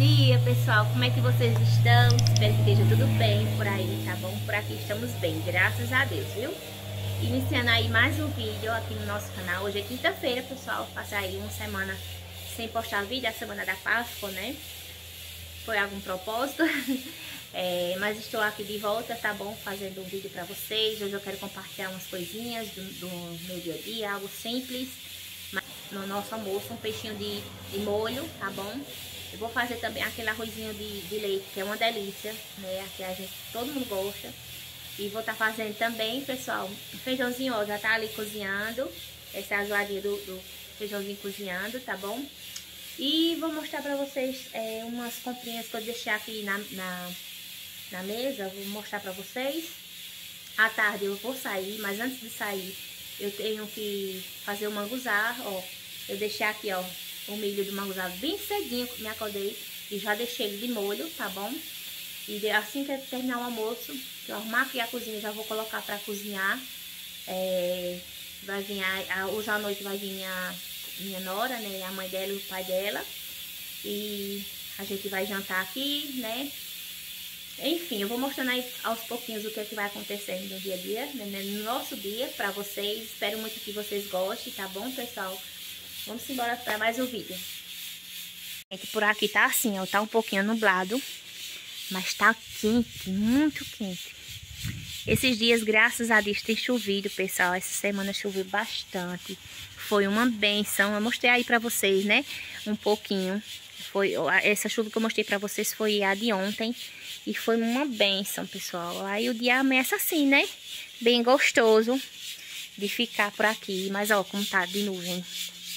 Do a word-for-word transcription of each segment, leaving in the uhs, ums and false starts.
dia, pessoal. Como é que vocês estão? Espero que esteja tudo bem por aí, tá bom? Por aqui estamos bem, graças a Deus, viu? Iniciando aí mais um vídeo aqui no nosso canal. Hoje é quinta-feira, pessoal. Passei aí uma semana sem postar vídeo, a semana da Páscoa, né? Foi algum propósito. É, mas estou aqui de volta, tá bom? Fazendo um vídeo pra vocês. Hoje eu quero compartilhar umas coisinhas do, do meu dia a dia, algo simples. No nosso almoço, um peixinho de, de molho, tá bom? Eu vou fazer também aquele arrozinho de, de leite, que é uma delícia, né? Aqui a gente, todo mundo gosta. E vou estar tá fazendo também, pessoal, um feijãozinho, ó, já tá ali cozinhando. Essa é a zoadinha do, do feijãozinho cozinhando, tá bom? E vou mostrar pra vocês é, umas comprinhas que eu deixei aqui na, na, na mesa. Vou mostrar pra vocês. À tarde eu vou sair, mas antes de sair eu tenho que fazer o manguzá, ó. Eu deixei aqui, ó, o milho do manguzá bem cedinho, me acordei e já deixei ele de molho, tá bom? E assim que eu terminar o almoço, eu arrumar aqui a cozinha, já vou colocar pra cozinhar. É, vai vir, a, hoje à noite vai vir minha, minha nora, né, a mãe dela e o pai dela. E a gente vai jantar aqui, né? Enfim, eu vou mostrando aí aos pouquinhos o que é que vai acontecendo no dia a dia, né, no nosso dia, pra vocês. Espero muito que vocês gostem, tá bom, pessoal? Vamos embora para mais um vídeo. Gente, por aqui tá assim, ó, tá um pouquinho nublado, mas tá quente, muito quente. Esses dias, graças a Deus, tem chovido, pessoal. Essa semana choveu bastante. Foi uma benção. Eu mostrei aí pra vocês, né? Um pouquinho. Foi, essa chuva que eu mostrei pra vocês foi a de ontem. E foi uma benção, pessoal. Aí o dia ameaça assim, né? Bem gostoso de ficar por aqui. Mas, ó, como tá de nuvem.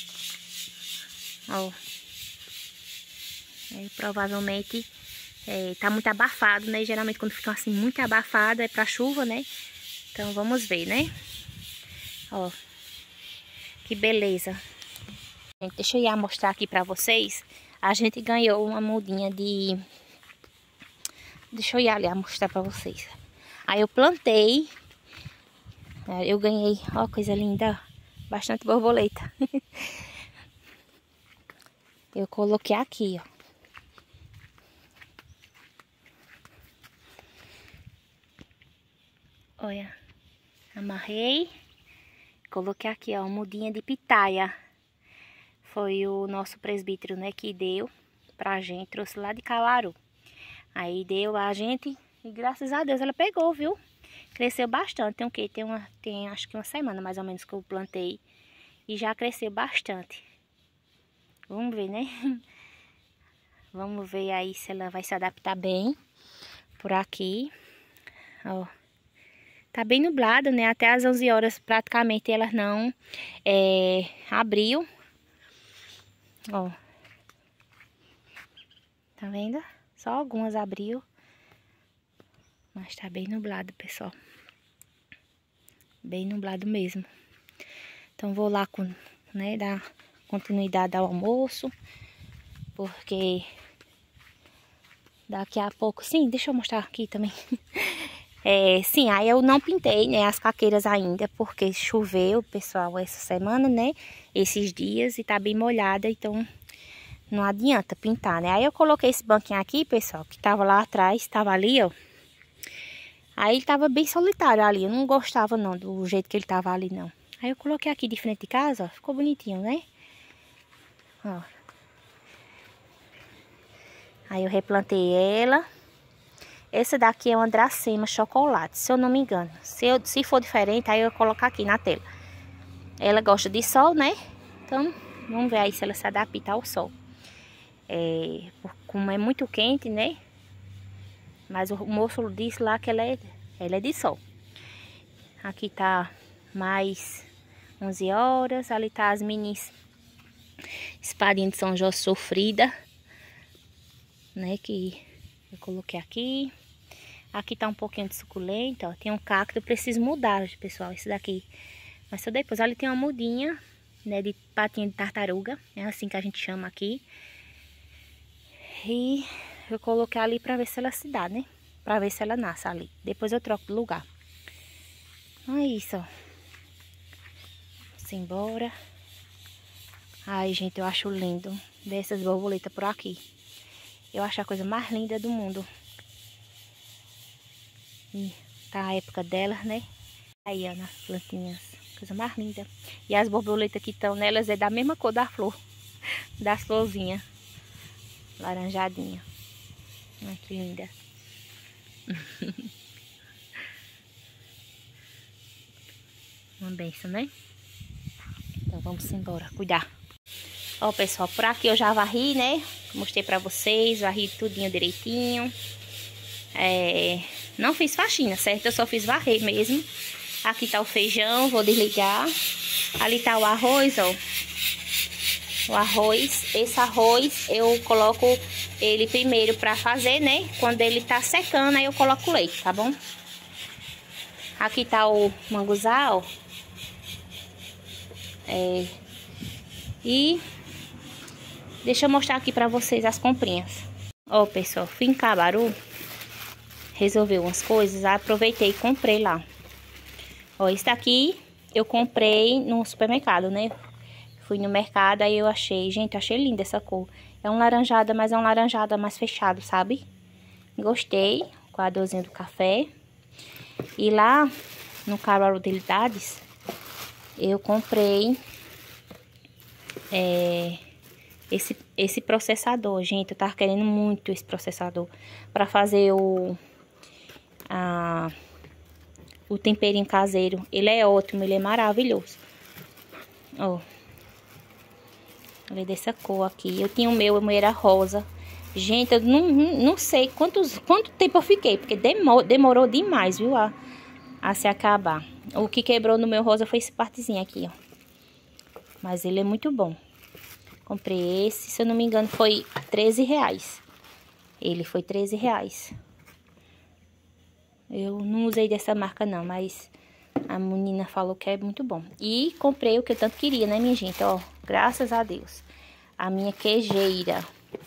Ó. É, provavelmente é, tá muito abafado, né? Geralmente quando fica assim muito abafado é pra chuva, né? Então vamos ver, né? Ó. Que beleza. Gente, deixa eu ir mostrar aqui pra vocês. A gente ganhou uma mudinha de... Deixa eu ir ali mostrar pra vocês. Aí eu plantei. Eu ganhei, ó, coisa linda. Bastante borboleta. Eu coloquei aqui, ó. Olha. Amarrei. Coloquei aqui, ó, uma mudinha de pitaia. Foi o nosso presbítero, né, que deu pra gente. Trouxe lá de Calaru. Aí deu a gente e graças a Deus ela pegou, viu? Cresceu bastante. Tem o quê? Tem, uma, tem acho que uma semana mais ou menos que eu plantei. E já cresceu bastante. Vamos ver, né? Vamos ver aí se ela vai se adaptar bem por aqui. Ó. Tá bem nublado, né? Até às onze horas praticamente ela não é, abriu. Ó. Tá vendo? Só algumas abriu. Mas tá bem nublado, pessoal. Bem nublado mesmo. Então vou lá com, né, dar continuidade ao almoço. Porque daqui a pouco... Sim, deixa eu mostrar aqui também. É, sim, aí eu não pintei, né, as caqueiras ainda. Porque choveu, pessoal, essa semana, né? Esses dias e tá bem molhada, então... Não adianta pintar, né? Aí eu coloquei esse banquinho aqui, pessoal, que tava lá atrás, tava ali, ó. Aí ele tava bem solitário ali, eu não gostava não do jeito que ele tava ali, não. Aí eu coloquei aqui de frente de casa, ó, ficou bonitinho, né? Ó. Aí eu replantei ela. Essa daqui é uma Dracema chocolate, se eu não me engano. Se, eu, se for diferente, aí eu vou colocar aqui na tela. Ela gosta de sol, né? Então, vamos ver aí se ela se adapta ao sol. É, como é muito quente, né? Mas o moço disse lá que ela é, ela é de sol. Aqui tá mais onze horas. Ali tá as minis espadinhas de São Jorge sofrida, né? Que eu coloquei aqui. Aqui tá um pouquinho de suculenta, ó. Tem um cacto, eu preciso mudar, pessoal, esse daqui. Mas só depois. Ali tem uma mudinha, né? De patinha de tartaruga. É assim que a gente chama aqui. E eu coloquei ali pra ver se ela se dá, né? Pra ver se ela nasce ali. Depois eu troco de lugar. Então é isso, ó. Vamos embora. Ai, gente, eu acho lindo dessas borboletas por aqui. Eu acho a coisa mais linda do mundo. E tá a época delas, né? Aí, ó, nas plantinhas. Coisa mais linda. E as borboletas que estão nelas é da mesma cor da flor. Das florzinhas. Laranjadinha. Olha que linda. Uma benção, né? Então vamos embora, cuidar. Ó, pessoal, por aqui eu já varri, né? Mostrei pra vocês, varri tudinho direitinho. É... Não fiz faxina, certo? Eu só fiz varrer mesmo. Aqui tá o feijão, vou desligar. Ali tá o arroz, ó. O arroz, esse arroz eu coloco ele primeiro pra fazer, né? Quando ele tá secando, aí eu coloco o leite, tá bom? Aqui tá o manguzá, ó. É... E deixa eu mostrar aqui pra vocês as comprinhas. Ó, pessoal, fui em Cabaru, resolveu umas coisas, aproveitei e comprei lá. Ó, esse daqui eu comprei no supermercado, né? Fui no mercado, aí eu achei, gente, eu achei linda essa cor. É um laranjada, mas é um laranjada mais fechado, sabe? Gostei, coadorzinho do café. E lá no Cabaru Utilidades, eu comprei é, esse, esse processador. Gente, eu tava querendo muito esse processador para fazer o, a, o temperinho caseiro. Ele é ótimo, ele é maravilhoso. Ó, olha dessa cor aqui. Eu tinha o meu, o meu era rosa. Gente, eu não, não sei quantos, quanto tempo eu fiquei, porque demor, demorou demais, viu, a, a se acabar. O que quebrou no meu rosa foi esse partezinho aqui, ó. Mas ele é muito bom. Comprei esse, se eu não me engano, foi treze reais. Ele foi treze reais. Eu não usei dessa marca não, mas a menina falou que é muito bom. E comprei o que eu tanto queria, né, minha gente? Ó, graças a Deus. A minha queijeira.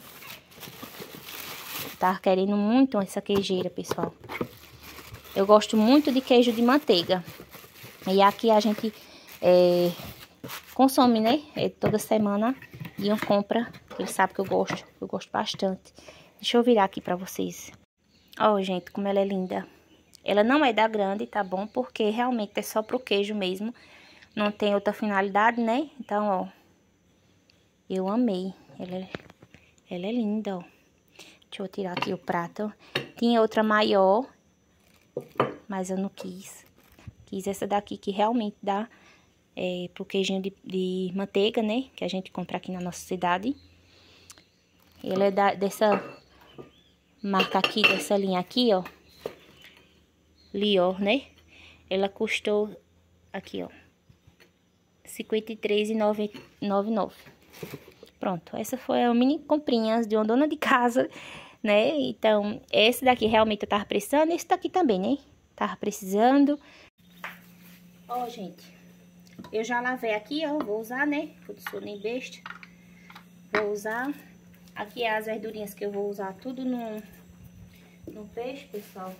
Tava querendo muito essa queijeira, pessoal. Eu gosto muito de queijo de manteiga. E aqui a gente é, consome, né? É, toda semana Ian compra. Ele sabe que eu gosto. Eu gosto bastante. Deixa eu virar aqui pra vocês. Ó, gente, como ela é linda. Ela não é da grande, tá bom? Porque realmente é só pro queijo mesmo. Não tem outra finalidade, né? Então, ó. Eu amei. Ela é, ela é linda, ó. Deixa eu tirar aqui o prato. Tinha outra maior, mas eu não quis. Quis essa daqui que realmente dá é, pro queijinho de, de manteiga, né? Que a gente compra aqui na nossa cidade. Ele é da, dessa marca aqui, dessa linha aqui, ó. Lior, né? Ela custou aqui, ó. cinquenta e três reais e noventa e nove centavos. Pronto, essa foi a mini comprinhas de uma dona de casa, né? Então, esse daqui realmente eu tava precisando, esse daqui também, né? Tava precisando. Ó, gente, eu já lavei aqui, ó, vou usar, né? Eu sou nem besta. Vou usar. Aqui é as verdurinhas que eu vou usar tudo no, no peixe, pessoal.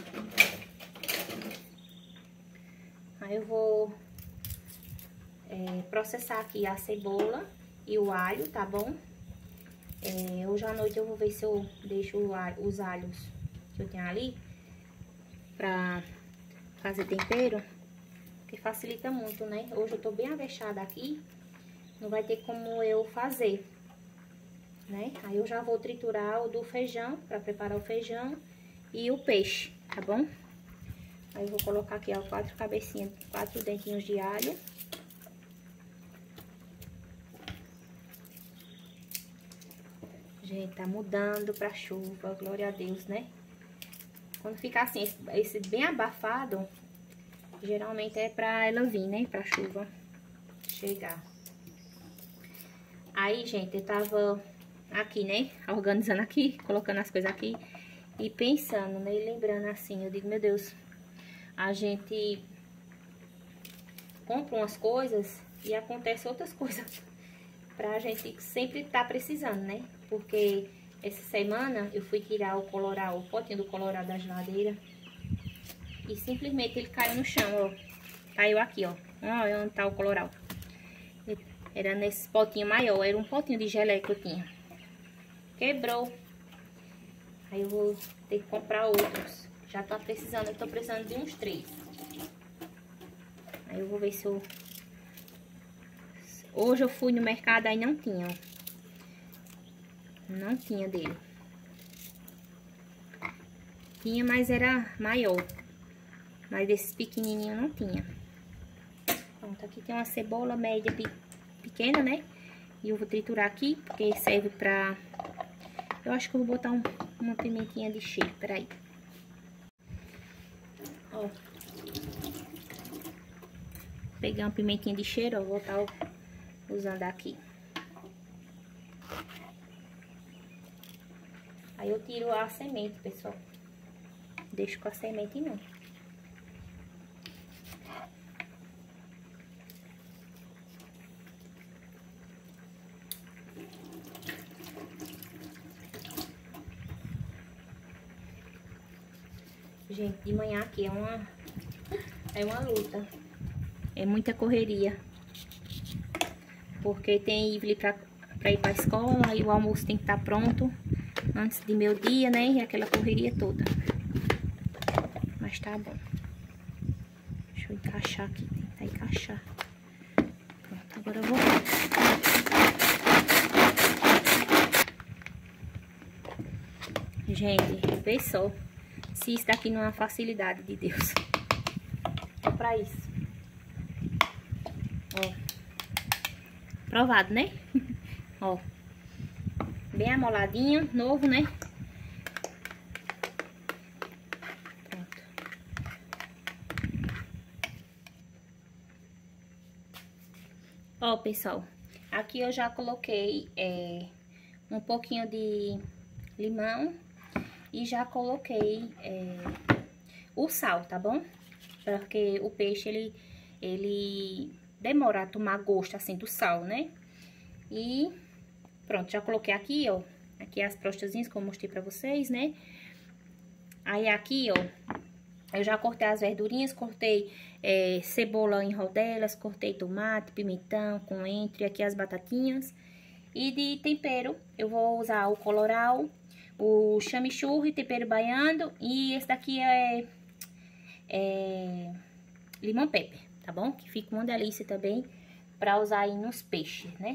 Aí eu vou é, processar aqui a cebola e o alho, tá bom? É, hoje à noite eu vou ver se eu deixo o alho, os alhos que eu tenho ali pra fazer tempero, que facilita muito, né? Hoje eu tô bem avexada aqui, não vai ter como eu fazer, né? Aí eu já vou triturar o do feijão, pra preparar o feijão e o peixe, tá bom? Aí eu vou colocar aqui, ó, quatro cabecinhas, quatro dentinhos de alho. Gente, tá mudando pra chuva, glória a Deus, né? Quando fica assim, esse, esse bem abafado, geralmente é pra ela vir, né? Pra chuva chegar. Aí, gente, eu tava aqui, né? Organizando aqui, colocando as coisas aqui e pensando, né? E lembrando assim, eu digo, meu Deus, a gente compra umas coisas e acontece outras coisas pra gente sempre tá precisando, né? Porque essa semana eu fui tirar o coloral, o potinho do coloral da geladeira e simplesmente ele caiu no chão, ó. Caiu aqui, ó. Olha onde tá o coloral. Era nesse potinho maior, era um potinho de geleia que eu tinha. Quebrou. Aí eu vou ter que comprar outros. Já tá precisando, eu tô precisando de uns três. Aí eu vou ver se eu... Hoje eu fui no mercado, aí não tinha, ó. Não tinha dele. Tinha, mas era maior. Mas desses pequenininhos não tinha. Pronto, aqui tem uma cebola média pequena, né? E eu vou triturar aqui, porque serve pra... Eu acho que eu vou botar um, uma pimentinha de cheiro, peraí. Ó. Pegar uma pimentinha de cheiro, ó, vou estar usando aqui. Aí eu tiro a semente, pessoal. Deixo com a semente não. Gente, de manhã aqui é uma, é uma luta. É muita correria. Porque tem Ivli pra, pra ir pra escola e o almoço tem que estar pronto antes de meu dia, né? E aquela correria toda. Mas tá bom. Deixa eu encaixar aqui, tentar encaixar. Pronto, agora eu vou... Gente, vê só. Se isso daqui não é uma facilidade de Deus. É pra isso. Ó. Provado, né? Ó. Bem amoladinho, novo, né? Pronto. Ó, pessoal. Aqui eu já coloquei é, um pouquinho de limão. E já coloquei é, o sal, tá bom? Porque o peixe, ele, ele demora a tomar gosto, assim, do sal, né? E pronto, já coloquei aqui, ó. Aqui as crostazinhas que eu mostrei pra vocês, né? Aí aqui, ó, eu já cortei as verdurinhas, cortei é, cebola em rodelas, cortei tomate, pimentão, coentro e aqui as batatinhas. E de tempero, eu vou usar o colorau, o chamichurri, tempero baiano, e esse daqui é, é limão pepper, tá bom? Que fica uma delícia também pra usar aí nos peixes, né?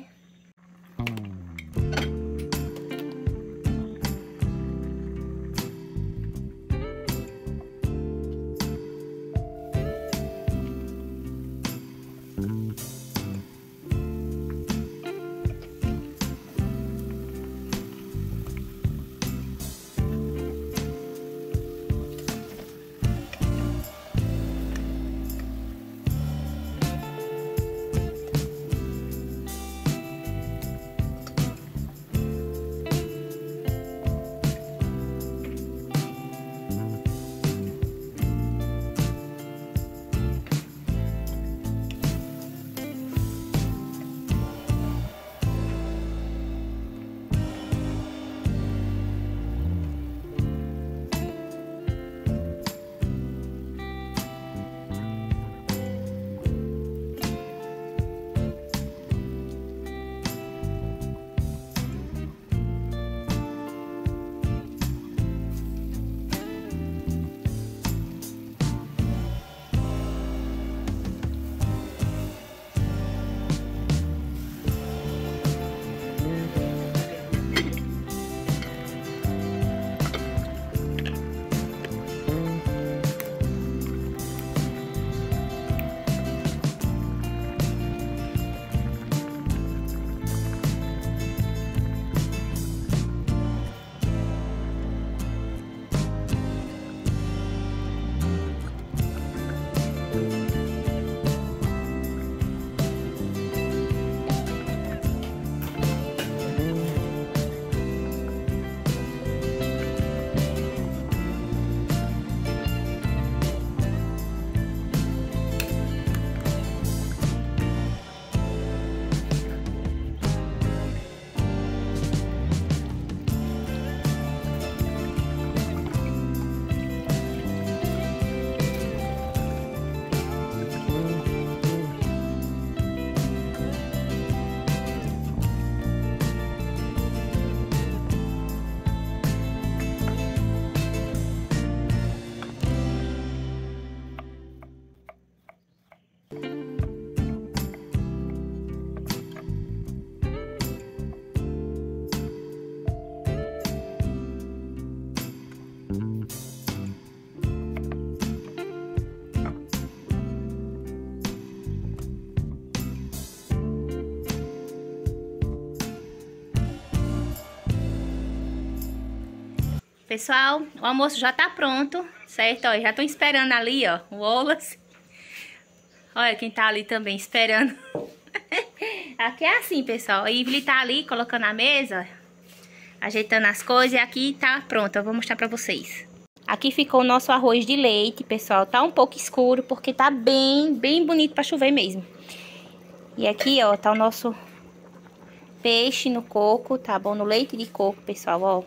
Pessoal, o almoço já tá pronto, certo? Ó, já estão esperando ali, ó, o Wallace. Olha quem tá ali também esperando. Aqui é assim, pessoal. A Ivy tá ali colocando a mesa, ajeitando as coisas, e aqui tá pronto. Eu vou mostrar pra vocês. Aqui ficou o nosso arroz de leite, pessoal. Tá um pouco escuro porque tá bem, bem bonito pra chover mesmo. E aqui, ó, tá o nosso peixe no coco, tá bom? No leite de coco, pessoal, ó.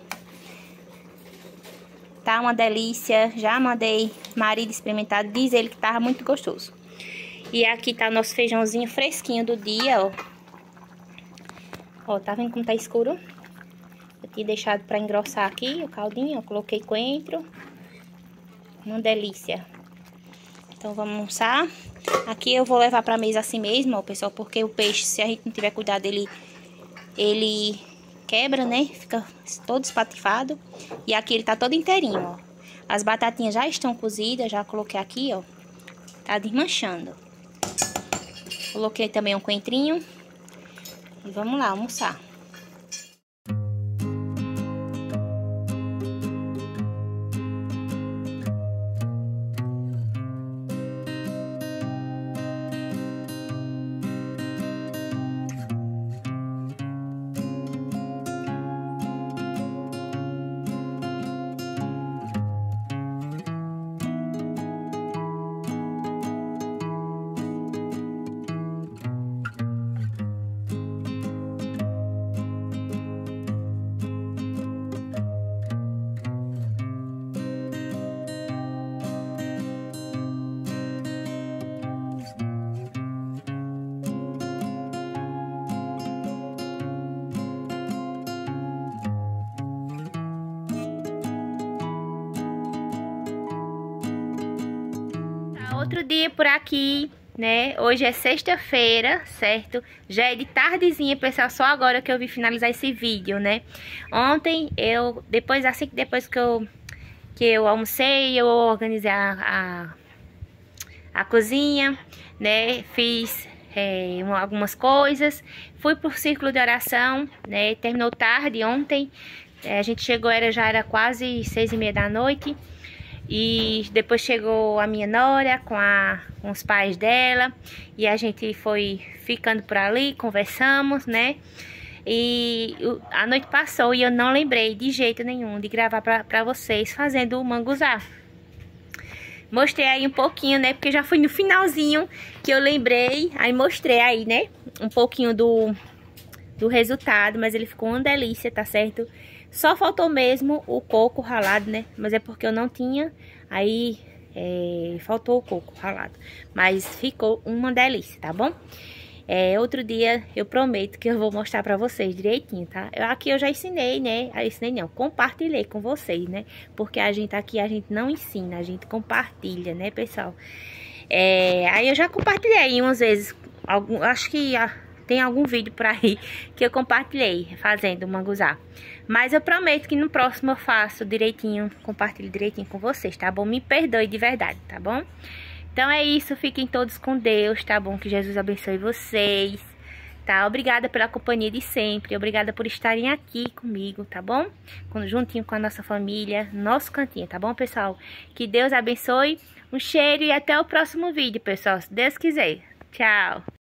Tá uma delícia. Já mandei marido experimentar, diz ele que tava muito gostoso. E aqui tá o nosso feijãozinho fresquinho do dia, ó. Ó, tá vendo como tá escuro? Eu tinha deixado pra engrossar aqui o caldinho, ó. Coloquei coentro. Uma delícia. Então vamos almoçar. Aqui eu vou levar pra mesa assim mesmo, ó, pessoal. Porque o peixe, se a gente não tiver cuidado, ele, ele quebra, né? Fica todo espatifado. E aqui ele tá todo inteirinho, ó. As batatinhas já estão cozidas, já coloquei aqui, ó. Tá desmanchando. Coloquei também um coentrinho. E vamos lá almoçar. Outro dia por aqui, né? Hoje é sexta-feira, certo? Já é de tardezinha, pessoal, só agora que eu vim finalizar esse vídeo, né? Ontem eu, depois, assim que depois que eu, que eu almocei, eu organizei a, a, a cozinha, né? Fiz é, algumas coisas, fui pro círculo de oração, né? Terminou tarde ontem, é, a gente chegou, era, já era quase seis e meia da noite. E depois chegou a minha nora com, a, com os pais dela. E a gente foi ficando por ali, conversamos, né? E a noite passou e eu não lembrei de jeito nenhum de gravar pra, pra vocês fazendo o manguzá. Mostrei aí um pouquinho, né? Porque já foi no finalzinho que eu lembrei. Aí mostrei aí, né? Um pouquinho do, do resultado. Mas ele ficou uma delícia, tá certo? Só faltou mesmo o coco ralado, né? Mas é porque eu não tinha, aí é, faltou o coco ralado. Mas ficou uma delícia, tá bom? É, outro dia eu prometo que eu vou mostrar pra vocês direitinho, tá? Eu, aqui eu já ensinei, né? Eu ensinei não, compartilhei com vocês, né? Porque a gente aqui, a gente não ensina, a gente compartilha, né, pessoal? É, aí eu já compartilhei umas vezes, algum, acho que... A, tem algum vídeo por aí que eu compartilhei fazendo o manguzá. Mas eu prometo que no próximo eu faço direitinho, compartilho direitinho com vocês, tá bom? Me perdoe de verdade, tá bom? Então é isso, fiquem todos com Deus, tá bom? Que Jesus abençoe vocês, tá? Obrigada pela companhia de sempre, obrigada por estarem aqui comigo, tá bom? Juntinho com a nossa família, nosso cantinho, tá bom, pessoal? Que Deus abençoe, um cheiro e até o próximo vídeo, pessoal, se Deus quiser. Tchau!